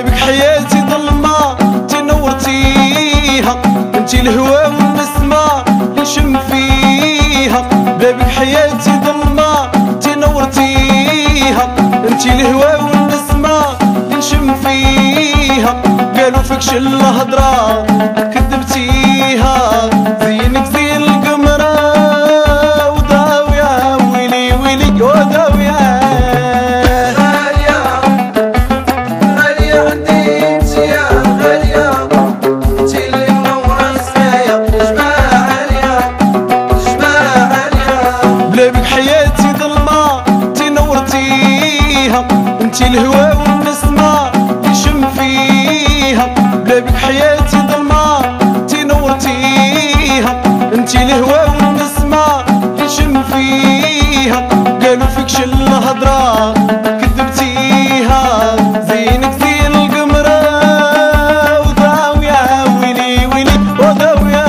بك حياتي ظلمة تنورتيها، انتي الهوى والنسمة نشم فيها. بابك حياتي ظلمة تنورتيها، انتي الهوى والنسمة نشم فيها. قالوا فيك شل هضرة كذبتيها، زينك زين القمرة وضاوية ويلي ويلي وضاوية. انتي الهوى والنسمة نشم فيها. بابك حياتي ظلمة تنورتيها، انتي الهوى والنسمة نشم فيها. قالوا فيك شل هضرة كذبتيها، زينك زين القمرة وضاوية ويلي ويلي وضاوية.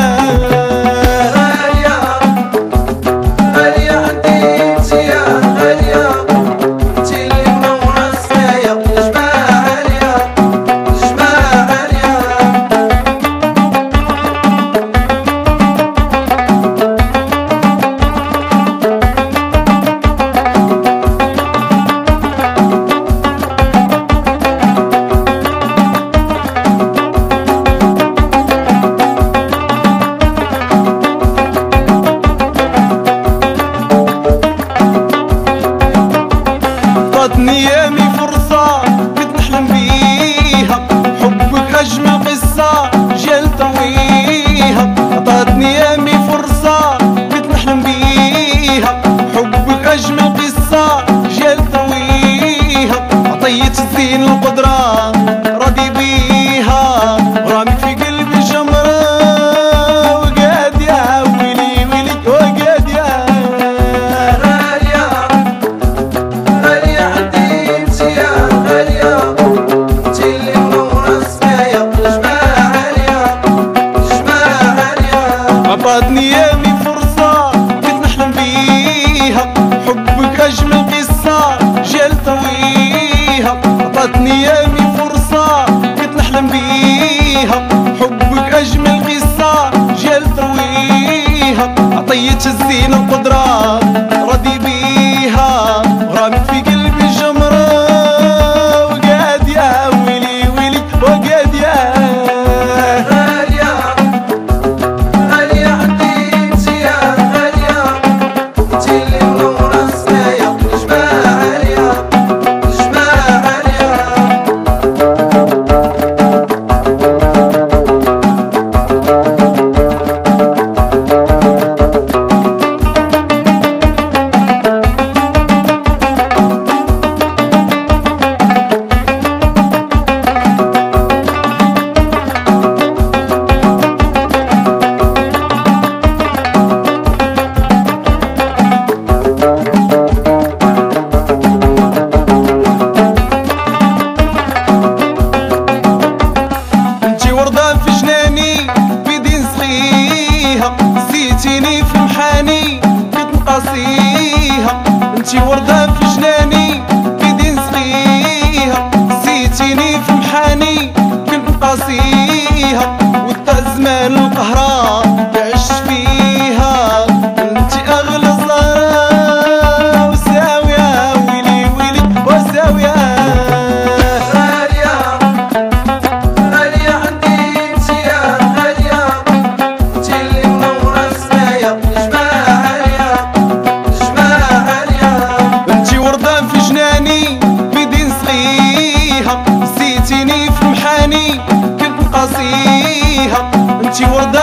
ايامي فرصة كنت نحلم بيها، حبك اجمل قصة جال طويها. عطاتني ايامي فرصة كنت نحلم بيها، حبك اجمل قصة جال طويها. عطيت الزين القدرة راضي بيها، رامك في قلبي جمرة وقادية ويلي ويلي وقادية. عطاتني ايامي فرصة كنت نحلم بيها، حبك اجمل قصة جال طويها. عطاتني ايامي فرصة كنت نحلم بيها، حبك اجمل قصة جال طويها. عطيت الزين القدرة راضي بيها، رامك في قلبي جمرة وقادية ويلي ويلي وقادية. نسيتيني في محاني كنت نقاسيها، انتي وردة في جناني بدي نسقيها. نسيتيني في محاني كنت نقاسيها، وتا زمان القهرة تعيش فيها. انتي اغلى زهرة وساوية ويلي ويلي وساوية. نسيتيني في محاني كنت نقاسيها، انتي وردة